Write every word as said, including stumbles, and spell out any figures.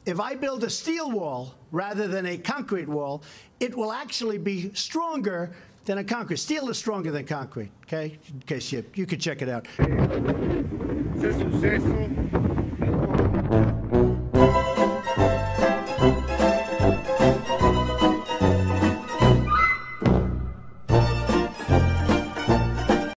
if I build a steel wall rather than a concrete wall, it will actually be stronger than a concrete. Steel is stronger than concrete, okay? In case you, you could check it out. Ese suceso